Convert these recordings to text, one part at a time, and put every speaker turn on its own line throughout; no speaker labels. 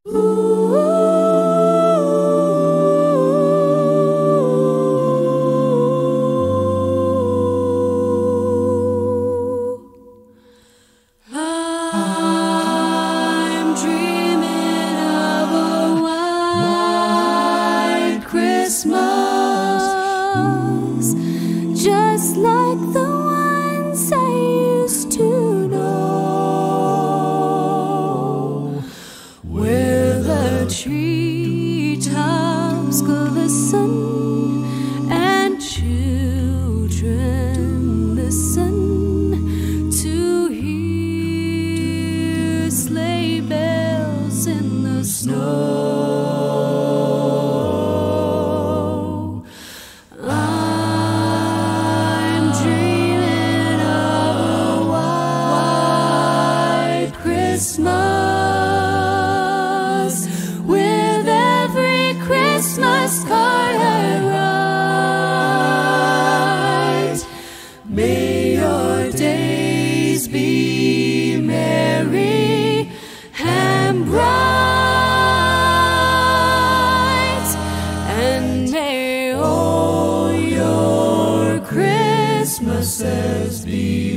I'm dreaming of a white Christmas, just like the ones I used to know, where the treetops glisten and children listen to hear sleigh bells in the snow. I'm dreaming of a white Christmas, with every Christmas card I write. May your days be merry and bright, and may all your Christmases be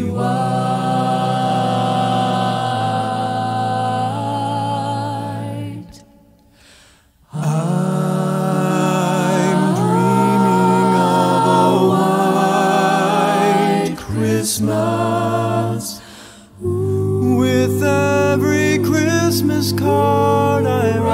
white.
I'm dreaming of a white Christmas, with every Christmas card I